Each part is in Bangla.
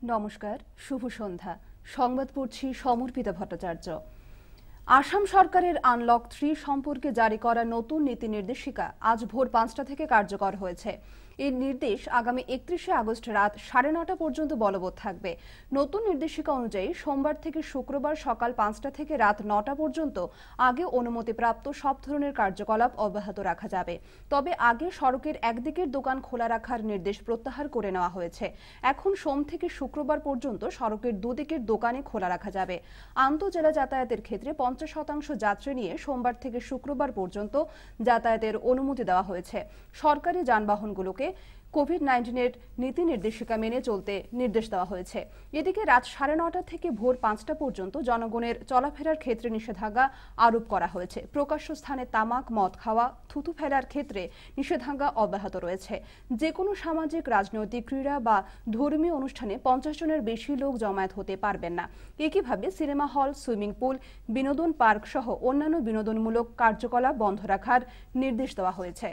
নমস্কার, শুভ সন্ধ্যা। সংবাদ পড়ছি সমর্পিতা ভট্টাচার্য। আসাম সরকারের আনলক 3 সম্পর্কে জারি করা নতুন নীতি নির্দেশিকা আজ ভোর 5টা থেকে কার্যকর হয়েছে। এই নির্দেশ আগামী 31শে আগস্ট রাত 9:30 পর্যন্ত বলবৎ থাকবে। নতুন নির্দেশিকা অনুযায়ী সোমবার থেকে শুক্রবার সকাল 5টা থেকে রাত 9টা পর্যন্ত আগে অনুমতিপ্রাপ্ত সব ধরনের কার্যকলাপ অব্যাহত রাখা যাবে। তবে আগে সড়কের একদিকের দোকান খোলা রাখার নির্দেশ প্রত্যাহার করে নেওয়া হয়েছে। এখন সোম থেকে শুক্রবার পর্যন্ত সড়কের দুদিকের দোকানে খোলা রাখা যাবে। আন্তঃজেলা যাতায়াতের ক্ষেত্রে 50% যাত্রী নিয়ে সোমবার থেকে শুক্রবার পর্যন্ত যাতায়াতের অনুমতি দেওয়া হয়েছে। সরকারি যানবাহনগুলোকে কোভিড-19 নীতি নির্দেশিকা মেনে চলতে নির্দেশ দেওয়া হয়েছে। এদিকে রাত 9:30 থেকে ভোর 5টা পর্যন্ত জনগণের চলাফেরার ক্ষেত্রে নিষেধাজ্ঞা আরোপ করা হয়েছে। প্রকাশ্য স্থানে তামাক, মদ খাওয়া, থুতু ফেলার ক্ষেত্রে নিষেধাজ্ঞা অব্যাহত রয়েছে। যে কোনো সামাজিক, রাজনৈতিক, ক্রীড়া বা ধর্মীয় অনুষ্ঠানে 50 জনের বেশি লোক জমায়েত হতে পারবেন না। একইভাবে সিনেমা হল, সুইমিং পুল, বিনোদন পার্ক সহ অন্যান্য বিনোদনমূলক কার্যকলাপ বন্ধ রাখার নির্দেশ দেওয়া হয়েছে।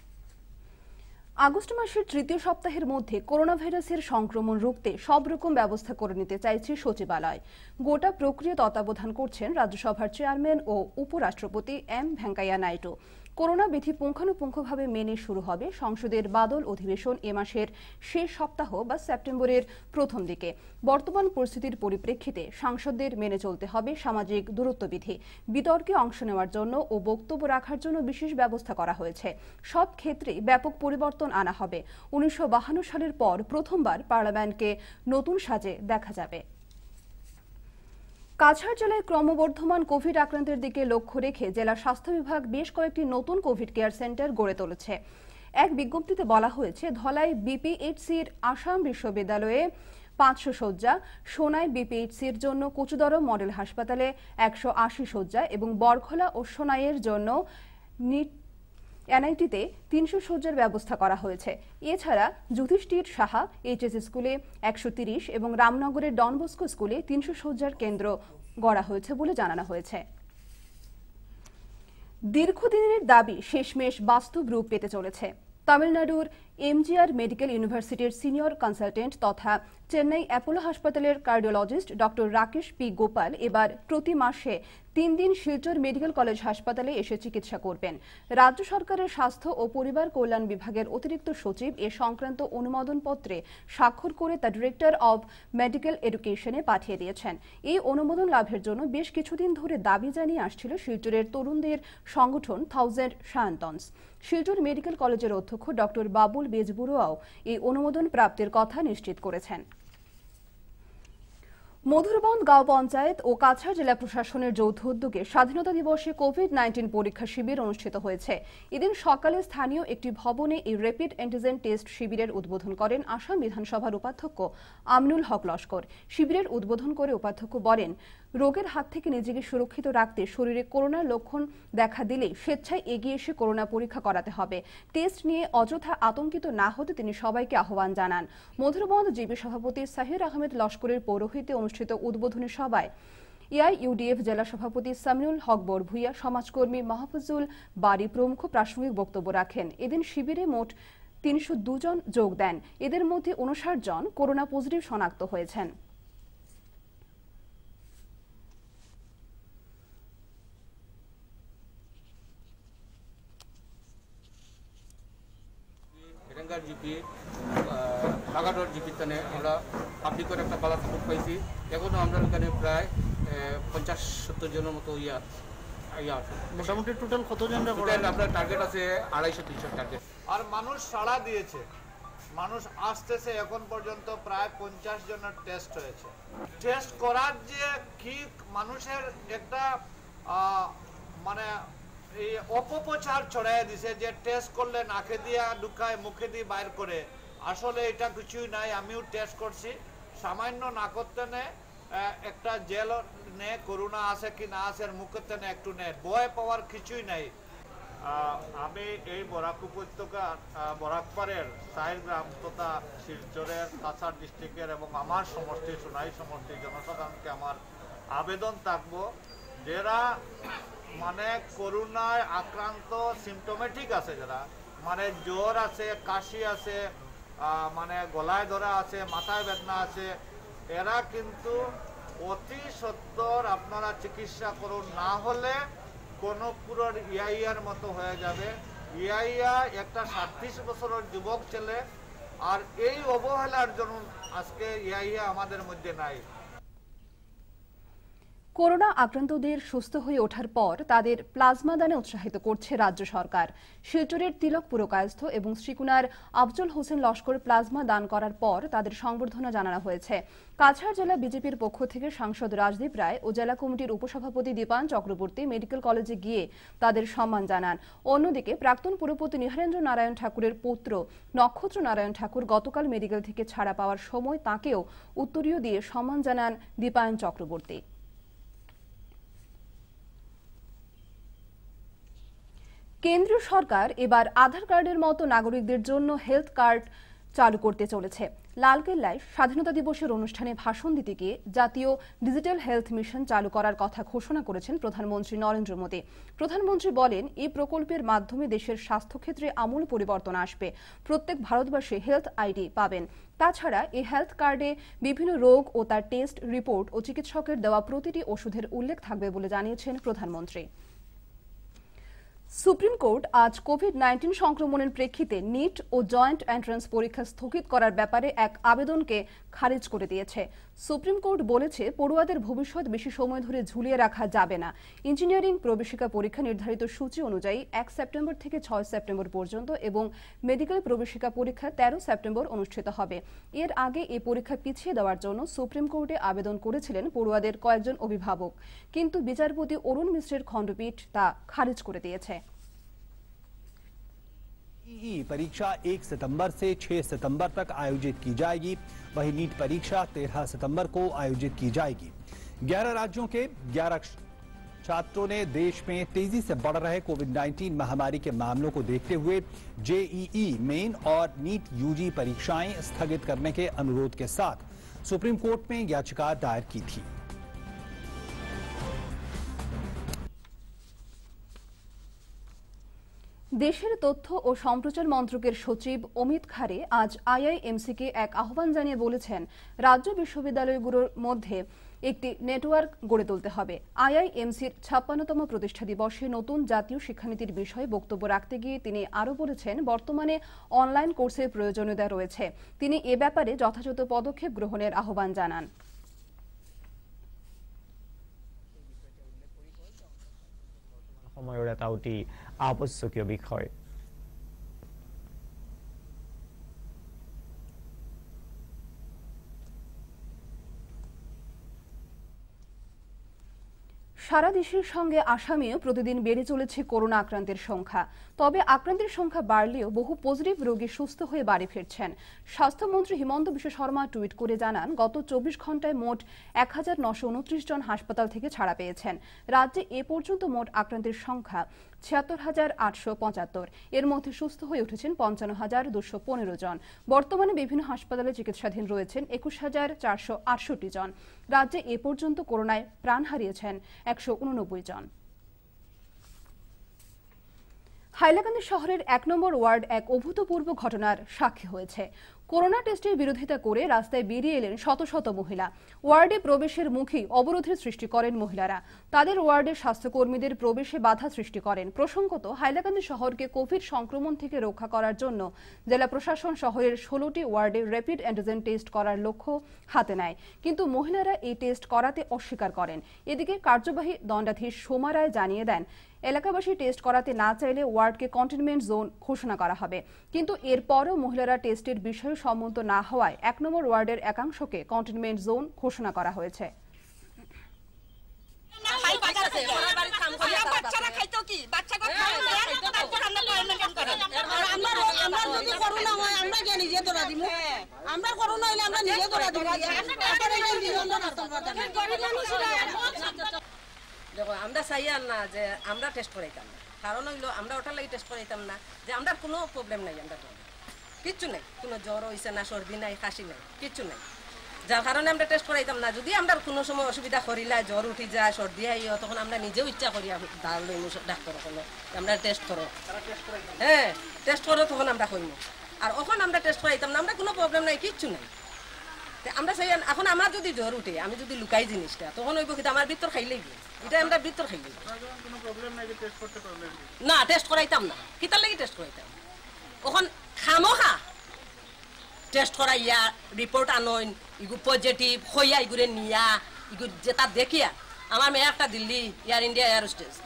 আগস্ট মাসের তৃতীয় সপ্তাহের মধ্যে করোনা ভাইরাসের সংক্রমণ রুখতে সব রকম ব্যবস্থা করে নিতে চাইছে সচিবালয়। গোটা প্রক্রিয়া তত্ত্বাবধান করছেন রাজ্যসভার চেয়ারম্যান ও উপরাষ্ট্রপতি এম ভেঙ্কাইয়া নাইডু। করোনা বিধি পুঙ্খানুপুঙ্খভাবে মেনে শুরু হবে সংসদের বাদল অধিবেশন এ মাসের শেষ সপ্তাহ বা সেপ্টেম্বরের প্রথম দিকে। বর্তমান পরিস্থিতির পরিপ্রেক্ষিতে সাংসদদের মেনে চলতে হবে সামাজিক দূরত্ববিধি। বিতর্কে অংশ নেওয়ার জন্য ও বক্তব্য রাখার জন্য বিশেষ ব্যবস্থা করা হয়েছে। সব ক্ষেত্রেই ব্যাপক পরিবর্তন আনা হবে। 1952 সালের পর প্রথমবার পার্লামেন্টকে নতুন সাজে দেখা যাবে। কাছাড় জেলায় ক্রমবর্ধমান কোভিড আক্রান্তের দিকে লক্ষ্য রেখে জেলা স্বাস্থ্য বিভাগ বেশ কয়েকটি নতুন কোভিড কেয়ার সেন্টার গড়ে তুলেছে। এক বিজ্ঞপ্তিতে বলা হয়েছে, ধলাই বিপিএইচসির আসাম বিশ্ববিদ্যালয়ে 500 শয্যা, সোনাই বিপিএইচসির জন্য কচুদরম মডেল হাসপাতালে 180 শয্যা এবং বরখলা ও সোনাইয়ের জন্য এনআইটিতে 300 শয্যার ব্যবস্থা করা হয়েছে। এছাড়া যুধিষ্ঠির সাহা এইচএস স্কুলে 130 এবং রামনগরের ডনবস্কো স্কুলে 300 শয্যার কেন্দ্র গড়া হয়েছে বলে জানানো হয়েছে। দীর্ঘদিনের দাবি শেষমেশ বাস্তব রূপ পেতে চলেছে। তামিলনাড়ুর এমজিআর মেডিকেল ইউনিভার্সিটির সিনিয়র কনসালটেন্ট তথা চেন্নাই অ্যাপোলো হাসপাতালের cardiologist doctor Rakesh P Gopal এবার প্রতি মাসে 3 দিন শিলচর মেডিকেল কলেজ হাসপাতালে এসে চিকিৎসা করবেন। রাজ্য সরকারের স্বাস্থ্য ও পরিবার কল্যাণ বিভাগের অতিরিক্ত সচিব এ সংক্রান্ত অনুমোদনপত্রে স্বাক্ষর করে তা ডিরেক্টর অব মেডিকেল এডুকেশনে পাঠিয়ে দিয়েছেন। এই অনুমোদন লাভের জন্য বেশ কিছুদিন ধরে দাবি জানিয়ে আসছিল শিলচরের তরুণদের সংগঠন 1000 সায়ন্তন্স। শিলচর মেডিকেল কলেজের অধ্যক্ষ ডক্টর বাবুল বেজবুরুয়াও এই অনুমোদন প্রাপ্তির কথা নিশ্চিত করেছেন। মধুরবন গাঁও পঞ্চায়েত ও কাছাড় জেলা প্রশাসনের যৌথ উদ্যোগে স্বাধীনতা দিবসে কোভিড-19 পরীক্ষা শিবির অনুষ্ঠিত হয়েছে। এদিন সকালে স্থানীয় একটি ভবনে এই র্যাপিড অ্যান্টিজেন টেস্ট শিবিরের উদ্বোধন করেন আসাম বিধানসভার উপাধ্যক্ষ আমিনুল হক লস্কর। শিবিরের উদ্বোধন করে উপাধ্যক্ষ বলেন, রোগের হাত থেকে নিজেকে সুরক্ষিত রাখতে শরীরে করোনার লক্ষণ দেখা দিলে স্বেচ্ছায় এগিয়ে এসে করোনা পরীক্ষা করাতে হবে। টেস্ট নিয়ে অযথা আতঙ্কিত না হতে তিনি সবাইকে আহ্বান জানান। মধুরবন জিবি সভাপতি সাহির আহমেদ লস্করের পৌরোহিত্যে অনুষ্ঠিত উদ্বোধনী সভায় এআইইউডিএফ জেলা সভাপতি সামিনুল হক বরভুইয়া, সমাজকর্মী মাহফুজুল বাড়ি প্রমুখ প্রাসঙ্গিক বক্তব্য রাখেন। এদিন শিবিরে মোট 302 জন যোগ দেন। এদের মধ্যে 59 জন করোনা পজিটিভ শনাক্ত হয়েছেন। জিপি লাগাডোর জিপির টানে আমরা পাবলিকের একটা বালা সাপোর্ট পাইছি। এখনও আমরা এখানে প্রায় 50-70 জনের মতো ইয়া আছে। মোটামুটি টোটাল কতজন? আপনার টার্গেট আছে 250-300 টার্গেট। আর মানুষ সাড়া দিয়েছে, মানুষ আসতেছে। এখন পর্যন্ত প্রায় 50 জনের টেস্ট হয়েছে। টেস্ট করার যে কি মানুষের একটা মানে এই অপপ্রচার ছড়াইয়া দিছে যে টেস্ট করলে নাকে দিয়া ঢুকায়, মুখে দিয়ে বাইর করে। আসলে এটা কিছুই নাই। আমিও টেস্ট করছি, সামান্য না করতে নেয় একটা জেল নে, করোনা আছে কি না আছে মুখের তেনে একটু নেয়। ভয় পাওয়ার কিছুই নাই। আমি এই বরাক উপত্যকা বরাকপাড়ের 4 গ্রাম তথা শিলচরের কাছাড় ডিস্ট্রিক্টের এবং আমার সমষ্টি সোনাই সমষ্টির জনসাধারণকে আমার আবেদন থাকবো, যারা মানে করোনায় আক্রান্ত সিমটোমেটিক আছে, যারা মানে জ্বর আছে, কাশি আছে, মানে গলায় ধরা আছে, মাথায় বেদনা আছে, এরা কিন্তু অতি সত্বর আপনারা চিকিৎসা করুন, না হলে কোনো পুরো ইয়াইয়ার মতো হয়ে যাবে। ইয়াইয়া একটা 37 বছরের যুবক ছেলে, আর এই অবহেলার জন্য আজকে ইয়াইয়া আমাদের মধ্যে নাই। করোনা আক্রান্তদের সুস্থ হয়ে ওঠার পর তাদের প্লাজমা দানে উৎসাহিত করছে রাজ্য সরকার। শিলচরের তিলকপুর কায়স্থ এবং শ্রীকুনার আফজল হোসেন লস্কর প্লাজমা দান করার পর তাদের সংবর্ধনা জানানো হয়েছে। কাছাড় জেলা বিজেপির পক্ষ থেকে সাংসদ রাজদীপ রায় ও জেলা কমিটির উপসভাপতি দীপান চক্রবর্তী মেডিকেল কলেজে গিয়ে তাদের সম্মান জানান। অন্যদিকে প্রাক্তন পুরপতি নিহারেন্দ্র নারায়ণ ঠাকুরের পুত্র নক্ষত্র নারায়ণ ঠাকুর গতকাল মেডিকেল থেকে ছাড়া পাওয়ার সময় তাঁকেও উত্তরীয় দিয়ে সম্মান জানান দীপায়ন চক্রবর্তী। কেন্দ্রীয় সরকার এবার আধার কার্ডের মতো নাগরিকদের জন্য হেলথ কার্ড চালু করতে চলেছে। লালকেল্লায় স্বাধীনতা দিবসের অনুষ্ঠানে ভাষণ দিতে গিয়ে জাতীয় ডিজিটাল হেলথ মিশন চালু করার কথা ঘোষণা করেছেন প্রধানমন্ত্রী নরেন্দ্র মোদী। প্রধানমন্ত্রী বলেন, এই প্রকল্পের মাধ্যমে দেশের স্বাস্থ্যক্ষেত্রে আমূল পরিবর্তন আসবে। প্রত্যেক ভারতবাসী হেলথ আইডি পাবেন। তাছাড়া এই হেলথ কার্ডে বিভিন্ন রোগ ও তার টেস্ট রিপোর্ট ও চিকিৎসকের দেওয়া প্রতিটি ওষুধের উল্লেখ থাকবে বলে জানিয়েছেন প্রধানমন্ত্রী। সুপ্রিম কোর্ট আজ কোভিড-19 সংক্রমণের প্রেক্ষিতে নিট ও জয়েন্ট এন্ট্রান্স পরীক্ষা স্থগিত করার ব্যাপারে এক আবেদনকে খারিজ করে দিয়েছে। সুপ্রিম কোর্ট বলেছে, পড়ুয়াদের ভবিষ্যৎ বেশি সময় ধরে ঝুলিয়ে রাখা যাবে না। ইঞ্জিনিয়ারিং প্রবেশিকা পরীক্ষা নির্ধারিত সূচি অনুযায়ী 1 সেপ্টেম্বর থেকে 6 সেপ্টেম্বর পর্যন্ত এবং মেডিকেল প্রবেশিকা পরীক্ষা 13 সেপ্টেম্বর অনুষ্ঠিত হবে। এর আগে এই পরীক্ষা পিছিয়ে দেওয়ার জন্য সুপ্রিম কোর্টে আবেদন করেছিলেন পড়ুয়াদের কয়েকজন অভিভাবক, কিন্তু বিচারপতি অরুণ মিশ্রের খণ্ডপীঠ তা খারিজ করে দিয়েছে। परीक्षा 1 सितंबर से 6 सितंबर तक आयोजित की जाएगी। वहीं नीट परीक्षा 13 सितंबर को आयोजित की जाएगी। 11 राज्यों के 11 छात्रों ने देश में तेजी से बढ़ रहे कोविड-19 महामारी के मामलों को देखते हुए जेईई मेन और नीट यूजी परीक्षाएं स्थगित करने के अनुरोध के साथ सुप्रीम कोर्ट में याचिका दायर की थी। দেশের তথ্য ও সম্প্রচার মন্ত্রকের সচিব অমিত খারে আজ আইআইএমসিকে এক আহ্বান জানিয়ে বলেছেন, রাজ্য বিশ্ববিদ্যালয়গুলোর মধ্যে একটি নেটওয়ার্ক গড়ে তুলতে হবে। আইআইএমসির 56তম প্রতিষ্ঠা দিবসে নতুন জাতীয় শিক্ষানীতির বিষয়ে বক্তব্য রাখতে গিয়ে তিনি আরও বলেছেন, বর্তমানে অনলাইন কোর্সের প্রয়োজনীয়তা রয়েছে। তিনি এ ব্যাপারে যথাযথ পদক্ষেপ গ্রহণের আহ্বান জানান। সময়ৰ এটা অতি আৱশ্যকীয় বিষয়। সারা দেশের সঙ্গে আসামেও প্রতিদিন বেড়ে চলেছে করোনা আক্রান্তের সংখ্যা। তবে আক্রান্তের সংখ্যা বাড়লেও বহু পজিটিভ রোগী সুস্থ হয়ে বাড়ি ফিরছেন। স্বাস্থ্যমন্ত্রী হিমন্ত বিশ্ব শর্মা টুইট করে জানান, গত 24 ঘন্টায় মোট 1929 জন হাসপাতাল থেকে ছাড়া পেয়েছেন। রাজ্যে এ পর্যন্ত মোট আক্রান্তের সংখ্যা 76,875। এর মধ্যে সুস্থ হয়ে উঠেছেন 55,215 জন। বর্তমানে বিভিন্ন হাসপাতালে চিকিৎসাধীন রয়েছেন 21,468 জন। রাজ্যে এ পর্যন্ত করোনায় প্রাণ হারিয়েছেন 189 জন। হাইলাকান্দি শহরের 1 নম্বর ওয়ার্ড এক অভূতপূর্ব ঘটনার সাক্ষী হয়েছে। করোনা টেস্টের বিরোধিতা করে রাস্তায় বেরিয়ে এলেন শত শত মহিলা। ওয়ার্ডে প্রবেশের মুখেই অবরোধের সৃষ্টি করেন মহিলারা। তাদের ওয়ার্ডের স্বাস্থ্যকর্মীদের প্রবেশে বাধা সৃষ্টি করেন। প্রসঙ্গত, হাইলাকান্দি শহরকে কোভিড সংক্রমণ থেকে রক্ষা করার জন্য জেলা প্রশাসন শহরের 16টি ওয়ার্ডে র্যাপিড অ্যান্টিজেন টেস্ট করার লক্ষ্য হাতে নেয়, কিন্তু মহিলারা এই টেস্ট করাতে অস্বীকার করেন। এদিকে কার্যবাহী দণ্ডাধীশ সোমা রায় জানিয়ে দেন, এলাকাবাসী টেস্ট করাতে না চাইলে ওয়ার্ডকে কন্টেনমেন্ট জোন ঘোষণা করা হবে। কিন্তু এরপরও মহিলারা টেস্টের বিষয়ে সম্মত না হওয়ায় 1 নম্বর ওয়ার্ডের একাংশকে কন্টেনমেন্ট জোন ঘোষণা করা হয়েছে। দেখো, আমরা চাই না যে আমরা টেস্ট করাইতাম না, কারণ হইলো আমরা ওটার লাগি টেস্ট করাইতাম না যে আমরা কোনো প্রবলেম নাই, আমরা কিচ্ছু নাই, কোনো জ্বর হয়েছে না, সর্দি নাই, কাশি নাই, কিচ্ছু নাই, যার কারণে আমরা টেস্ট করাইতাম না। যদি আমরা কোনো সময় অসুবিধা করিলা, জ্বর উঠি যায়, সর্দি আইও, তখন আমরা নিজেও ইচ্ছা করি ডাক্তার কোনো আমরা টেস্ট করো, হ্যাঁ টেস্ট করো, তখন আমরা করিম। আর ওখানে আমরা টেস্ট করাইতাম না, আমরা কোনো প্রবলেম নাই, কিচ্ছু নাই। আমরা চাই এখন আমার যদি জ্বর উঠে আমি যদি লুকাই জিনিসটা তখন ওই বকিতে আমার ভিতর খাইলেই এটা আমরা ভিতর খাইলেই না টেস্ট করাইতাম না কিতার লাগি টেস্ট করাইতাম ওখান খামোখা টেস্ট করাইয়া রিপোর্ট আনইন ইগু পজিটিভ হইয়া ইগুরে নিয়া ইগু যেটা দেখিয়া আমার মেয়ে একটা Delhi air India air hostess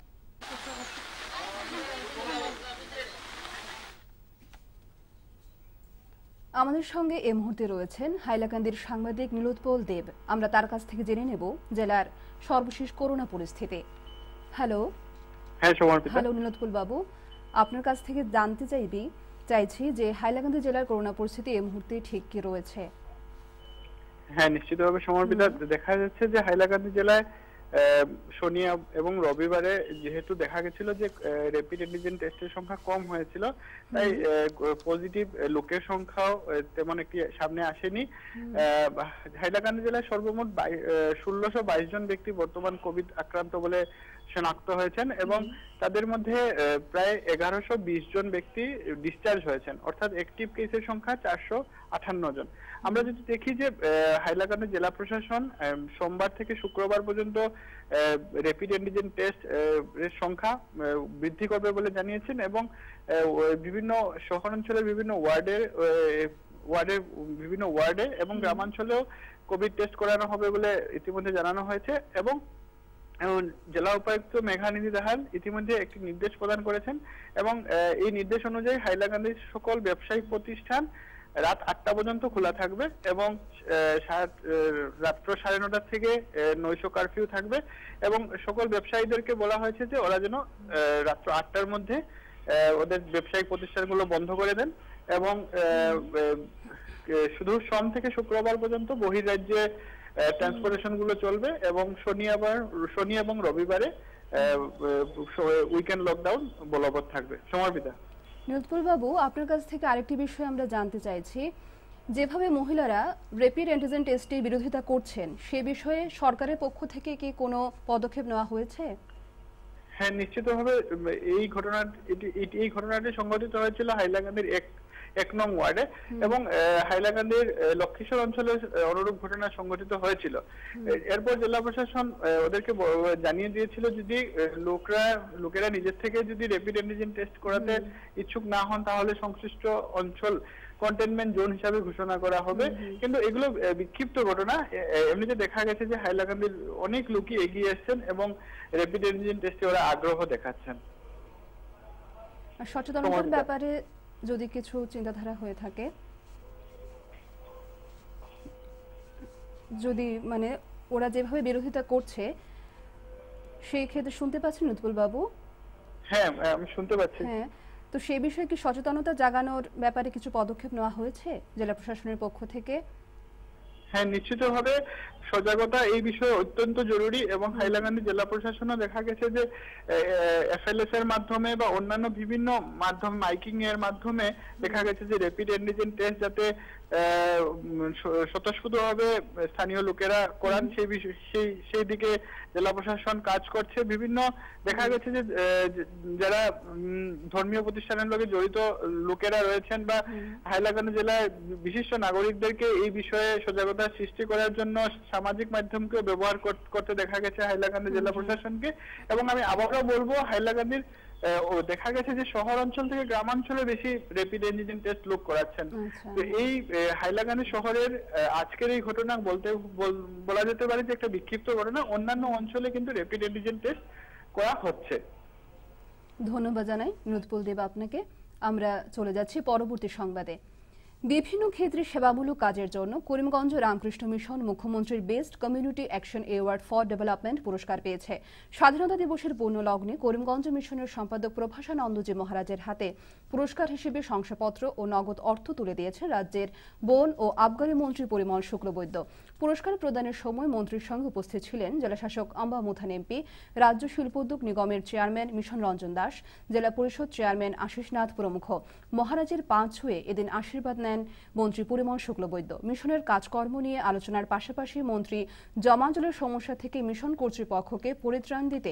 আমাদের সঙ্গে এই মুহূর্তে রয়েছেন হাইলাকান্দির সাংবাদিক নীলোৎপল দেব। আমরা তার কাছ থেকে জেনে নেব জেলার সর্বশেষ করোনা পরিস্থিতি। হ্যালো। হ্যাঁ সমর্পিতা। হ্যালো নীলোৎপল বাবু, আপনার কাছ থেকে জানতে চাইছি যে হাইলাকান্দি জেলার করোনা পরিস্থিতি এই মুহূর্তে ঠিক কি রয়েছে? হ্যাঁ নিশ্চিতভাবে সমর্পিতা, দেখা যাচ্ছে যে হাইলাকান্দি জেলায় শনি এবং রবিবারে যেহেতু দেখা গেছিল যে র্যাপিড অ্যান্টিজেন টেস্টের সংখ্যা কম হয়েছিল, তাই পজিটিভ লোকের সংখ্যাও তেমন একটি সামনে আসেনি। হাইলাকান্দি জেলায় সর্বমোট 1622 জন ব্যক্তি বর্তমান কোভিড আক্রান্ত বলে শনাক্ত হয়েছেন এবং তাদের মধ্যে প্রায় 1120 জন ব্যক্তি ডিসচার্জ হয়েছেন, অর্থাৎ অ্যাক্টিভ কেসের সংখ্যা 458 জন। আমরা যদি দেখি যে হাইলাকান্দি জেলা প্রশাসন সোমবার থেকে শুক্রবার পর্যন্ত র্যাপিড অ্যান্টিজেন টেস্ট এর সংখ্যা বৃদ্ধি করবে বলে জানিয়েছেন এবং বিভিন্ন শহরাঞ্চলের বিভিন্ন ওয়ার্ডে এবং গ্রামাঞ্চলেও কোভিড টেস্ট করানো হবে বলে ইতিমধ্যে জানানো হয়েছে এবং জেলা উপায়ুক্ত মেঘানিধি দাহাল ইতিমধ্যে একটি নির্দেশ প্রদান করেছেন এবং এই নির্দেশ অনুযায়ী হাইলাকান্দির সকল ব্যবসায়িক প্রতিষ্ঠান রাত 8টা পর্যন্ত খোলা থাকবে এবং রাত্র 9:30 থেকে নৈশ কারফিউ থাকবে এবং সকল ব্যবসায়ীদেরকে বলা হয়েছে যে ওরা যেন রাত্র 8টার মধ্যে ওদের ব্যবসায়িক প্রতিষ্ঠানগুলো বন্ধ করে দেন এবং শুধু সোম থেকে শুক্রবার পর্যন্ত বহির্রাজ্যে ট্রান্সপোর্টেশন গুলো চলবে এবং শনি এবং রবিবারে উইকেন্ড লকডাউন বলবৎ থাকবে। সমর্পিতা। নীলোৎপল বাবু, আপনার কাছ থেকে আরেকটি বিষয় আমরা জানতে চাইছি, যেভাবে মহিলারা র্যাপিড অ্যান্টিজেন টেস্টের বিরোধিতা করছেন সে বিষয়ে সরকারের পক্ষ থেকে কি কোনো পদক্ষেপ নেওয়া হয়েছে? হ্যাঁ নিশ্চিতভাবে এই ঘটনাটি সংঘটিত হয়েছিল হাইলাকান্দির 1 নং ওয়ার্ডে এবং হাইলাকান্দির লক্ষ্মীশ্বর অঞ্চলে অনুরূপ ঘটনা সংঘটিত হয়েছিল। এরপর জেলা প্রশাসন ওদেরকে জানিয়ে দিয়েছিল যদি লোকেরা নিজের থেকে যদি র্যাপিড অ্যান্টিজেন টেস্ট করাতে ইচ্ছুক না হন তাহলে সংশ্লিষ্ট অঞ্চল কন্টেইনমেন্ট জোন হিসাবে ঘোষণা করা হবে, কিন্তু এগুলো বিক্ষিপ্ত ঘটনা। এমনিতে দেখা গেছে যে হাইলাকান্দির অনেক লোকই এগিয়ে এসেছেন এবং র্যাপিড অ্যান্টিজেন টেস্টে ওরা আগ্রহ দেখাচ্ছেন। সচেতনতার ব্যাপারে যদি কিছু চিন্তাধারা হয়ে থাকে, যদি মানে ওরা যেভাবে বিরোধিতা করছে সেই ক্ষেত্রে শুনতে পাচ্ছেন নীলোৎপল বাবু? হ্যাঁ আমি শুনতে পাচ্ছি। হ্যাঁ, তো সেই বিষয়ে কি সচেতনতা জাগানোর ব্যাপারে কিছু পদক্ষেপ নেওয়া হয়েছে জেলা প্রশাসনের পক্ষ থেকে? হ্যাঁ নিশ্চিতভাবে সজাগতা এই বিষয়ে অত্যন্ত জরুরি এবং হাইলাকান্দি জেলা প্রশাসনও দেখা গেছে যে এফএলএস এর মাধ্যমে বা অন্যান্য বিভিন্ন মাধ্যম মাইকিং এর মাধ্যমে দেখা গেছে যে র্যাপিড অ্যান্টিজেন টেস্ট যাতে স্বতঃস্ফূর্তভাবে স্থানীয় লোকেরা করান সেই দিকে জেলা প্রশাসন কাজ করছে। বিভিন্ন দেখা গেছে যে যারা ধর্মীয় প্রতিষ্ঠানের লগে জড়িত লোকেরা রয়েছেন বা হাইলাকান্দি জেলায় বিশিষ্ট নাগরিকদেরকে এই বিষয়ে সজাগতা সৃষ্টি করার জন্য সামাজিক মাধ্যমকে ব্যবহার করতে দেখা গেছে হাইলাকান্দি জেলা প্রশাসনকে। এবং আমি আবারও বলবো হাইলাকান্দির দেখা গেছে যে শহর অঞ্চল থেকে গ্রামাঞ্চলে বেশি র্যাপিড অ্যান্টিজেন টেস্ট লোক করাচ্ছেন। তো এই হাইলাকান্দি শহরের আজকের এই ঘটনা বলা যেতে পারে যে একটা বিক্ষিপ্ত ঘটনা, অন্যান্য অঞ্চলে কিন্তু র্যাপিড অ্যান্টিজেন টেস্ট করা হচ্ছে। ধন্যবাদ জানাই নীলোৎপল দেব আপনাকে। আমরা চলে যাচ্ছি পরবর্তী সংবাদে। বিভিন্ন ক্ষেত্রে সেবামূলক কাজের জন্য করিমগঞ্জ রামকৃষ্ণ মিশন মুখ্যমন্ত্রীর best community action award for development পুরস্কার পেয়েছে। স্বাধীনতা দিবসের পূর্ণলগ্নে করিমগঞ্জ মিশনের সম্পাদক প্রভাসানন্দজি মহারাজের হাতে পুরস্কার হিসেবে শংসাপত্র ও নগদ অর্থ তুলে দিয়েছে রাজ্যের বন ও আবগারি মন্ত্রী পরিমল শুক্লবৈদ্য। পুরস্কার প্রদানের সময় মন্ত্রীর সঙ্গে উপস্থিত ছিলেন জেলাশাসক আম্বা মুথান এমপি, রাজ্য শিল্পোদ্যোগ নিগমের চেয়ারম্যান মিশন রঞ্জন দাস, জেলা পরিষদ চেয়ারম্যান আশিস নাথ প্রমুখ। মহারাজের পা ছুঁয়ে এদিন আশীর্বাদ নেন মন্ত্রী পরিমল শুক্লবৈদ্য। মিশনের কাজকর্ম নিয়ে আলোচনার পাশাপাশি মন্ত্রী জমাজলের সমস্যা থেকে মিশন কর্তৃপক্ষকে পরিত্রাণ দিতে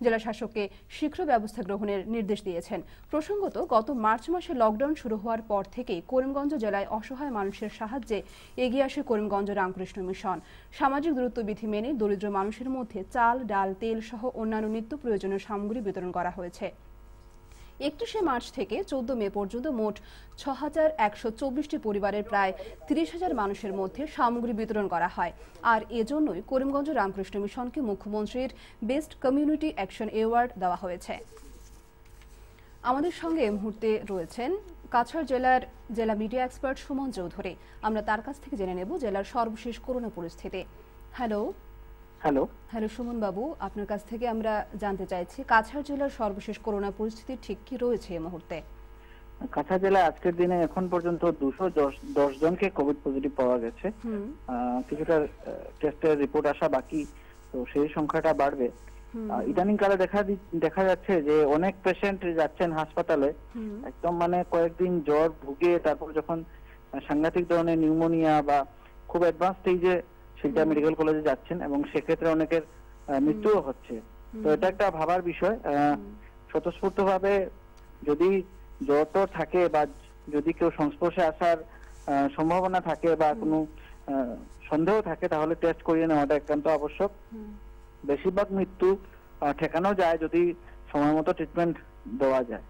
জেলা শাসককে শীঘ্র ব্যবস্থা গ্রহণের নির্দেশ দিয়েছেন। প্রসঙ্গত, গত মার্চ মাসে লকডাউন শুরু হওয়ার পর থেকেই করিমগঞ্জ জেলায় অসহায় মানুষের সাহায্যে এগিয়ে আসে করিমগঞ্জ রামকৃষ্ণ মিশন। সামাজিক দূরত্ব বিধি মেনে দরিদ্র মানুষের মধ্যে চাল, ডাল, তেল সহ অন্যান্য নিত্য প্রয়োজনীয় সামগ্রী বিতরণ করা হয়েছে। 31শে মার্চ থেকে 14 মে পর্যন্ত মোট 6124টি পরিবারের প্রায় 30,000 মানুষের মধ্যে সামগ্রী বিতরণ করা হয়। আর এজন্যই করিমগঞ্জ রামকৃষ্ণ মিশনকে মুখ্যমন্ত্রীর বেস্ট কমিউনিটি অ্যাকশন অ্যাওয়ার্ড দেওয়া হয়েছে। আমাদের সঙ্গে এই মুহূর্তে রয়েছেন কাছাড় জেলার জেলা মিডিয়া এক্সপার্ট সুমন চৌধুরী। আমরা তার কাছ থেকে জেনে নেব জেলার সর্বশেষ করোনা পরিস্থিতি। হ্যালো হ্যালো সুমন বাবু, আপনার কাছ থেকে আমরা জানতে চাইছি কাছাড় জেলার সর্বশেষ করোনা পরিস্থিতি ঠিক কি রয়েছে এই মুহূর্তে? কাছাড় জেলায় আজকের দিনে এখন পর্যন্ত 210 জনকে কোভিড পজিটিভ পাওয়া গেছে। কিছুটা টেস্টের রিপোর্ট আসা বাকি, তো সেই সংখ্যাটা বাড়বে। ইদানিং কালে দেখা যাচ্ছে যে অনেক পেশেন্ট যাচ্ছেন হাসপাতালে একদম মানে কয়েকদিন জ্বর ভুগে, তারপর যখন সাংঘাতিক ধরনের নিউমোনিয়া বা খুব অ্যাডভান্স স্টেজে শিলচর মেডিকেল কলেজে যাচ্ছেন এবং সেক্ষেত্রে অনেকের মৃত্যুও হচ্ছে। তো এটা একটা ভাবার বিষয়। স্বতঃস্ফূর্তভাবে যদি জ্বর থাকে বা যদি কেউ সংস্পর্শে আসার সম্ভাবনা থাকে বা কোনো সন্দেহ থাকে তাহলে টেস্ট করিয়ে নেওয়াটা একান্ত আবশ্যক। বেশিরভাগ মৃত্যু ঠেকানো যায় যদি সময় মতো ট্রিটমেন্ট দেওয়া যায়।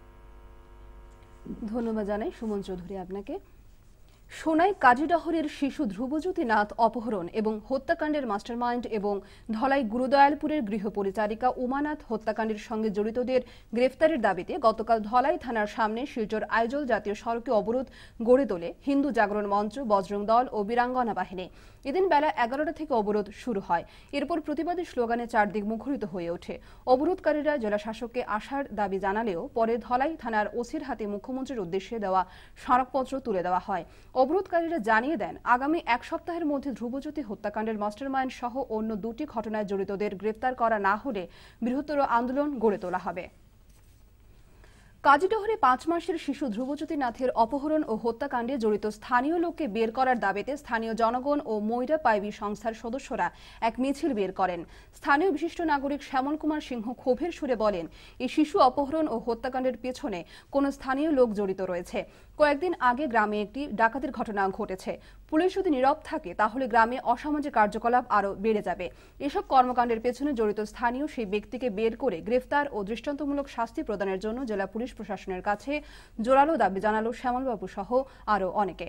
ধন্যবাদ জানাই সুমন চৌধুরী আপনাকে। সোনাই কাজীডহরের শিশু ধ্রুবজ্যোতি নাথ অপহরণ এবং হত্যাকাণ্ডের মাস্টারমাইন্ড এবং ধলাই গুরুদয়ালপুরের গৃহপরিচারিকা উমানাথ হত্যাকাণ্ডের সঙ্গে জড়িতদের গ্রেফতারের দাবিতে গতকাল ধলাই থানার সামনে শিলচর আইজল জাতীয় সড়কে অবরোধ গড়ে তোলে হিন্দু জাগরণ মঞ্চ, বজরং দল ও বীরাঙ্গনা বাহিনী। এদিন বেলা 11টা থেকে অবরোধ শুরু হয়। এরপর প্রতিবাদী স্লোগানে চারদিক মুখরিত হয়ে ওঠে। অবরোধকারীরা জেলা শাসককে আসার দাবি জানালেও পরে ধলাই থানার ওসির হাতে মুখ্যমন্ত্রীর উদ্দেশ্যে দেওয়া স্মারকপত্র তুলে দেওয়া হয়। অবরোধকারীরা জানিয়ে দেন আগামী এক সপ্তাহের মধ্যে ধ্রুবজ্যোতি হত্যাকাণ্ডের মাস্টারমাইন্ড সহ অন্য 2টি ঘটনায় জড়িতদের গ্রেফতার করা না হলে বৃহত্তর আন্দোলন গড়ে তোলা হবে। কাজীডহরে 5 মাসের শিশু ধ্রুবজ্যোতি নাথের অপহরণ ও হত্যাকাণ্ডে জড়িত স্থানীয় লোককে বের করার দাবিতে স্থানীয় জনগণ ও ময়রা পাইবি সংস্থার সদস্যরা এক মিছিল বের করেন। স্থানীয় বিশিষ্ট নাগরিক শ্যামল কুমার সিংহ ক্ষোভের সুরে বলেন, এই শিশু অপহরণ ও হত্যাকাণ্ডের পেছনে কোন স্থানীয় লোক জড়িত রয়েছে। কয়েকদিন আগে গ্রামে একটি ডাকাতির ঘটনা ঘটেছে। পুলিশ যদি নীরব থাকে তাহলে গ্রামে অসামাজিক কার্যকলাপ আরও বেড়ে যাবে। এসব কর্মকাণ্ডের পেছনে জড়িত স্থানীয় সেই ব্যক্তিকে বের করে গ্রেফতার ও দৃষ্টান্তমূলক শাস্তি প্রদানের জন্য জেলা পুলিশ প্রশাসনের কাছে জোরালো দাবি জানালো শ্যামলবাবু সহ আরও অনেকে।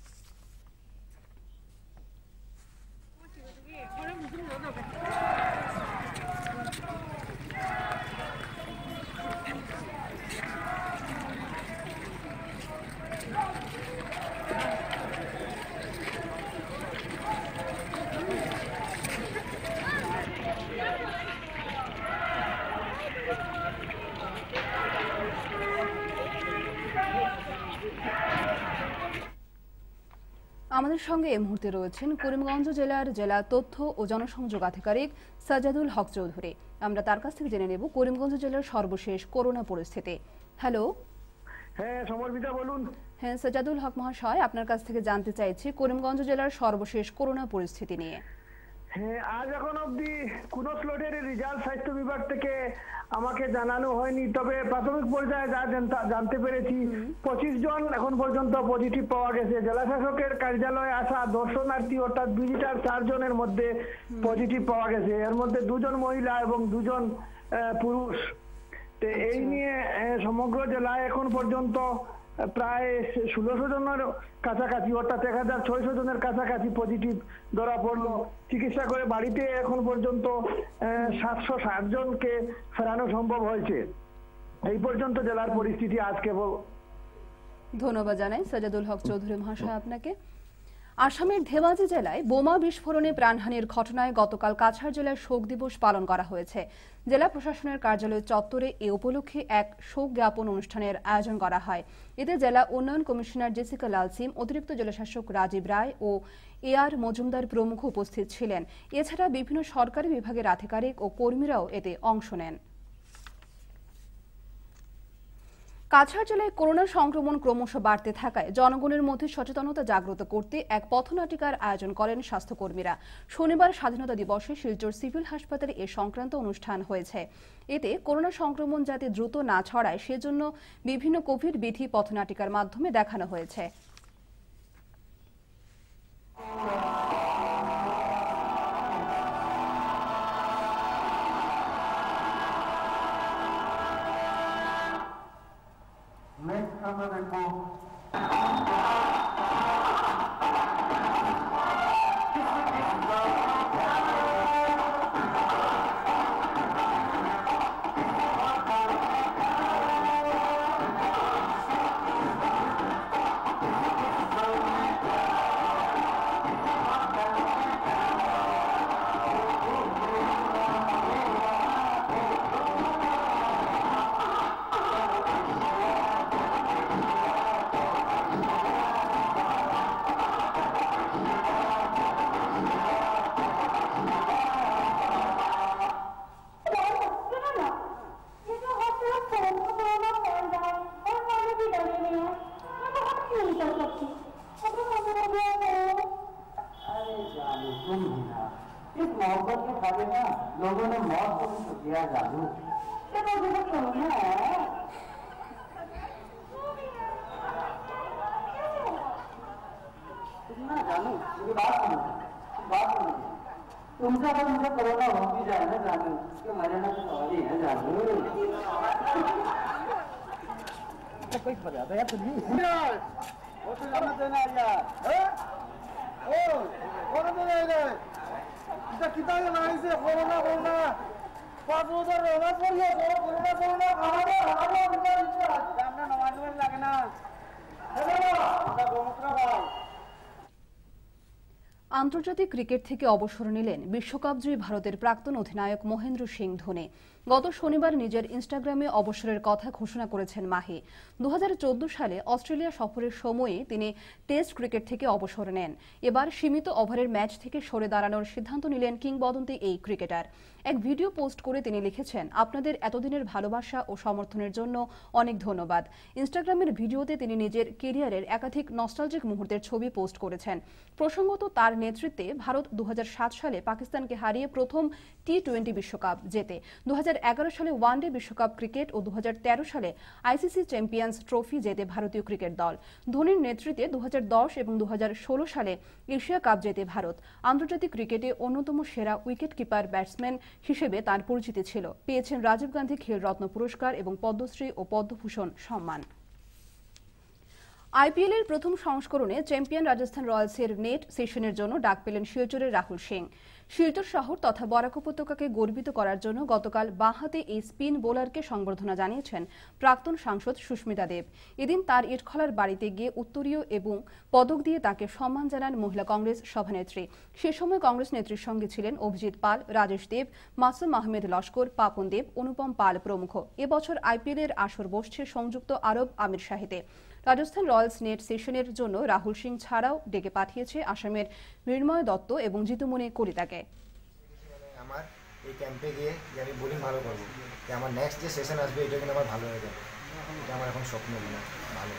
আমাদের সঙ্গে এই মুহূর্তে রয়েছেন করিমগঞ্জ জেলার জেলা তথ্য ও জনসংযোগ আধিকারিক সাজাদুল হক চৌধুরী। আমরা তার কাছ থেকে জেনে নেব করিমগঞ্জ জেলার সর্বশেষ করোনা পরিস্থিতি। হ্যালো। হ্যাঁ সমর্পিতা বলুন। হ্যাঁ সাজাদুল হক মহাশয়, আপনার কাছ থেকে জানতে চাইছি করিমগঞ্জ জেলার সর্বশেষ করোনা পরিস্থিতি নিয়ে। হ্যাঁ, আজ এখন অবধি কোন স্লটের রেজাল্ট স্বাস্থ্য বিভাগ থেকে আমাকে জানানো হয়নি, তবে প্রাথমিক পর্যায়ে যা জানতে পেরেছি 25 জন এখন পর্যন্ত পজিটিভ পাওয়া গেছে। জেলা শাসকের কার্যালয়ে আসা দর্শনার্থী অর্থাৎ ভিজিটার 4 জনের মধ্যে পজিটিভ পাওয়া গেছে। এর মধ্যে 2 জন মহিলা এবং 2 জন পুরুষ। তো এই নিয়ে সমগ্র জেলায় এখন পর্যন্ত প্রায় 1600 জনের কাছাকাছি অর্থাৎ 1600 জনের কাছাকাছি পজিটিভ ধরা পড়লো। চিকিৎসা করে বাড়িতে এখন পর্যন্ত 760 জনকে ফেরানো সম্ভব হয়েছে। এই পর্যন্ত জেলার পরিস্থিতি আজ কেবল। ধন্যবাদ জানাই সাজাদুল হক চৌধুরী মহাশয় আপনাকে। আসামের ধেমাজি জেলায় বোমা বিস্ফোরণে প্রাণহানির ঘটনায় গতকাল কাছাড় জেলায় শোক দিবস পালন করা হয়েছে। জেলা প্রশাসনের কার্যালয় চত্বরে এ উপলক্ষে এক শোক জ্ঞাপন অনুষ্ঠানের আয়োজন করা হয়। এতে জেলা উন্নয়ন কমিশনার জেসিকা লালসিম, অতিরিক্ত জেলাশাসক রাজীব রায় ও AR মজুমদার প্রমুখ উপস্থিত ছিলেন। এছাড়া বিভিন্ন সরকারি বিভাগের আধিকারিক ও কর্মীরাও এতে অংশ নেন। কাছাড় জেলায় করোনা সংক্রমণ ক্রমশ বাড়তে থাকায় জনগণের মধ্যে সচেতনতা জাগ্রত করতে এক পথনাটিকার আয়োজন করেন স্বাস্থ্যকর্মীরা। শনিবার স্বাধীনতা দিবসে শিলচর সিভিল হাসপাতালে এ সংক্রান্ত অনুষ্ঠান হয়েছে। এতে করোনা সংক্রমণ যাতে দ্রুত না ছড়ায় সেজন্য বিভিন্ন কোভিড বিধি পথনাটিকার মাধ্যমে দেখানো হয়েছে। लोगों ने मौत को भी तो किया जादू ना जानू मेरी बात सुनो तुमसे अगर मुझे कोरोना हो भी जाए ना जानू कि मरे ना तो सवाल ही है जानू कोई पता है यार तुझे वो तो जाना देना यार ओ कोरोना देना এটা কিতাবে লাগাইছে করোনা করোনা 5000 রোনা পড়িয়ে করোনা করোনা আমাদের আমরা নামাজ লাগে না এটা গোমূত্র ভাই। আন্তর্জাতিক ক্রিকেট থেকে অবসর নিলেন বিশ্বকাপজয়ী ভারতের প্রাক্তন অধিনায়ক মহেন্দ্র সিং ধোনি। গত শনিবার নিজের ইনস্টাগ্রামে অবসরের কথা ঘোষণা করেছেন মাহি। 2014 সালে অস্ট্রেলিয়া সফরের সময়ে তিনি টেস্ট ক্রিকেট থেকে অবসর নেন। এবার সীমিত ওভারের ম্যাচ থেকে সরে দাঁড়ানোর সিদ্ধান্ত নিলেন কিংবদন্তি এই ক্রিকেটার। এক ভিডিও পোস্ট করে তিনি লিখেছেন, আপনাদের এতদিনের ভালোবাসা ও সমর্থনের জন্য অনেক ধন্যবাদ। ইনস্টাগ্রামের ভিডিওতে তিনি নিজের কেরিয়ারের একাধিক নস্টালজিক মুহূর্তের ছবি পোস্ট করেছেন। প্রসঙ্গত, তার নেতৃত্বে ভারত 2007 সালে পাকিস্তানকে হারিয়ে প্রথম টি-20 বিশ্বকাপ জেতে। 2011 সালে ওয়ানডে বিশ্বকাপ ক্রিকেট ও 2013 সালে আইসিসি চ্যাম্পিয়ন্স ট্রফি জেতে ভারতীয় ক্রিকেট দল। ধোনির নেতৃত্বে 2010 এবং 2016 সালে এশিয়া কাপ জেতে ভারত। আন্তর্জাতিক ক্রিকেটে অন্যতম সেরা উইকেট কিপার ব্যাটসম্যান হিসেবে তার পরিচিতি ছিল। পেয়েছেন রাজীব গান্ধী খেলরত্ন পুরস্কার এবং পদ্মশ্রী ও পদ্মভূষণ সম্মান। আইপিএল এর প্রথম সংস্করণে চ্যাম্পিয়ন রাজস্থান রয়্যালসের নেট সেশনের জন্য ডাক পেলেন শিলচরের রাহুল সিং। শিলচর শহর তথা বরাক উপত্যকাকে গর্বিত করার জন্য গতকাল বাঁহাতে এই স্পিন বোলারকে সংবর্ধনা জানিয়েছেন প্রাক্তন সাংসদ সুস্মিতা দেব। এদিন তার ইটখলার বাড়িতে গিয়ে উত্তরীয় এবং পদক দিয়ে তাকে সম্মান জানান মহিলা কংগ্রেস সভানেত্রী। সে সময় কংগ্রেস নেত্রীর সঙ্গে ছিলেন অভিজিৎ পাল, রাজেশ দেব, মাসুম আহমেদ লস্কর, পাপন দেব, অনুপম পাল প্রমুখ। এবছর আইপিএল এর আসর বসছে সংযুক্ত আরব আমিরশাহিতে। রাজস্থান রয়্যালস নেট সেশনের জন্য রাহুল সিং ছাড়াও ডেকে পাঠিয়েছে আসামের মৃন্ময় দত্ত এবং জিতুমণি কলিতাকে। আমার এই ক্যাম্পে গিয়ে যে আমি বোলিং ভালো করবো, যে আমার নেক্সট যে সেশন আসবে এটা কিন্তু আমার ভালো হয়ে যাবে, এটা আমার এখন স্বপ্ন ভালো।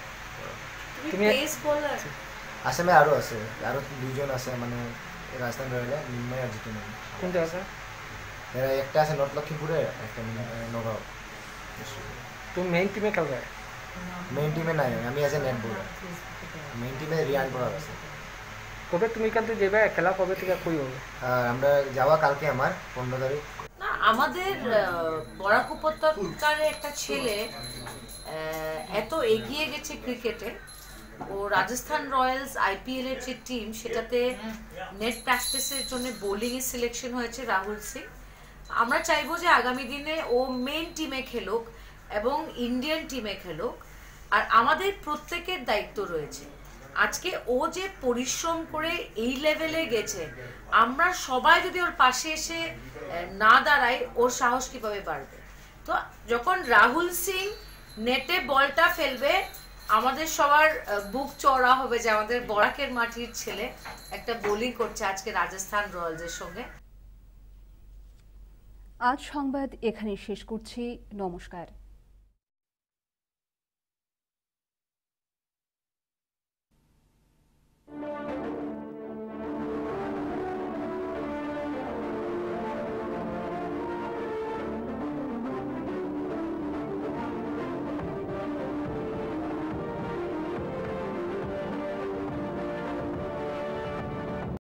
আসামে আরও আছে, আরও 2জন আছে, মানে রাজস্থান রয়্যালে মৃন্ময় আর জিতুমণি। কোনটা আছে? এরা একটা আছে নর্থ লক্ষ্মীপুরে, একটা নগাঁও। তুমি মেইন টিমে খেলবে? মেইন টিমে নাই, আমি as a net bowler. Main টিমে রিয়ান পড়া আছে। কবে তুমি এখান থেকে যাবে? খেলা কবে থেকে কই হবে? আমরা যাওয়া কালকে আমার 15 তারিখ। না, আমাদের বরাক উপত্যকার একটা ছেলে এত এগিয়ে গেছে ক্রিকেটে। ও রাজস্থান রয়্যালস আইপিএল এর যে টিম, সেটাতে নেট প্র্যাকটিসের জন্য বোলিং এ সিলেকশন হয়েছে রাহুল সিং। আমরা চাইবো যে আগামী দিনে ও মেইন টিমে খেলুক এবং ইন্ডিয়ান টিমে খেলুক। আর আমাদের প্রত্যেকের দায়িত্ব রয়েছে, আজকে ও যে পরিশ্রম করে এই লেভেলে গেছে, আমরা সবাই যদি ওর পাশে এসে না দাঁড়াই, ওর সাহস কিভাবে বাড়বে? তো যখন রাহুল সিং নেটে বলটা ফেলবে, আমাদের সবার বুক চড়া হবে যে আমাদের বরাকের মাটির ছেলে একটা বোলিং করছে আজকে রাজস্থান রয়্যালসের সঙ্গে। আজ সংবাদ এখানেই শেষ করছি। নমস্কার।